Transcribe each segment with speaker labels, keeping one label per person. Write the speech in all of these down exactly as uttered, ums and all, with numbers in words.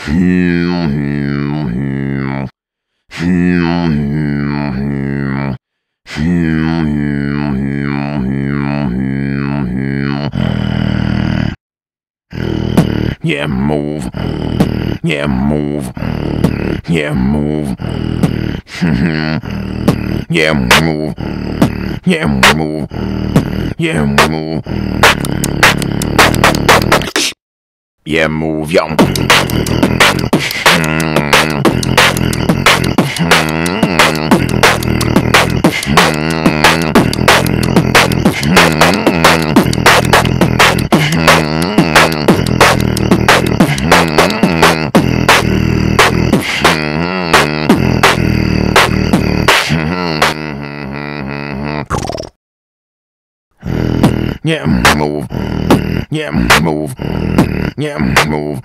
Speaker 1: Yeah, move. Yeah, move. Yeah, move. Yeah, move. Yeah, move. Yeah, move. Yeah, move, yo. Yeah, move. Yeah, move. Yeah, move.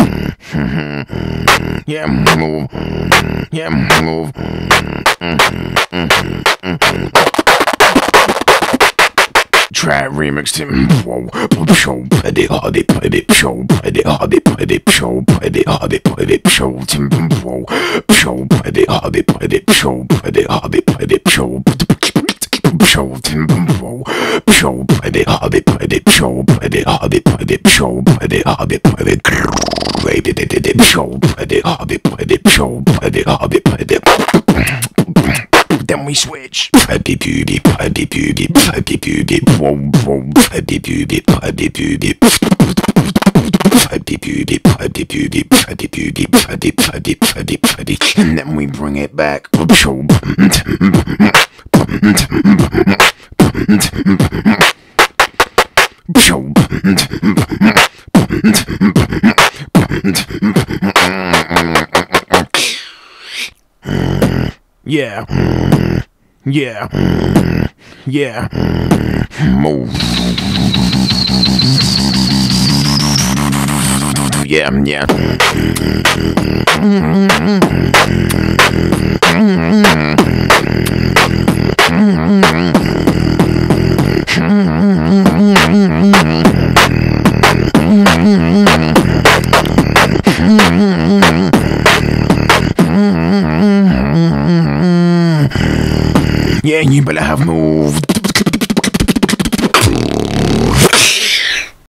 Speaker 1: Yeah, move. Yeah, move. Try remix him. Show, put it, hard it, put it, show, put it, hard it, put it, show, put it, hard it, put it, show, Tim, show, put it, hard it, put it, show, put it, hard it, put it, show, show, Tim, show, put it, hard it, put it, show, put it, hard it, put it, show, put it, hard it, put it, show, put it, hard it, put it, show, put it, hard it, put it. Then we switch. Putty beauty, putty beauty, putty beauty, whoa, whoa, putty beauty, putty beauty, putty beauty, putty beauty, putty beauty, putty, putty, putty, putty. And then we bring it back. Show. Show. Yeah. Yeah. Yeah. Move. Yeah, yeah. Yeah, you better have moved.